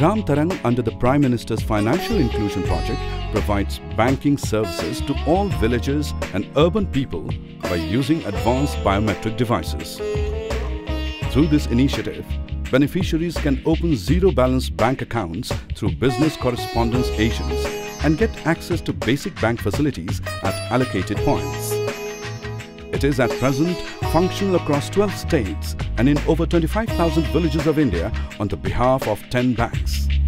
Gram Tarang under the Prime Minister's Financial Inclusion Project provides banking services to all villages and urban people by using advanced biometric devices. Through this initiative, beneficiaries can open zero-balance bank accounts through business correspondence agents and get access to basic bank facilities at allocated points. It is at present functional across 12 states and in over 25,000 villages of India on the behalf of 10 banks.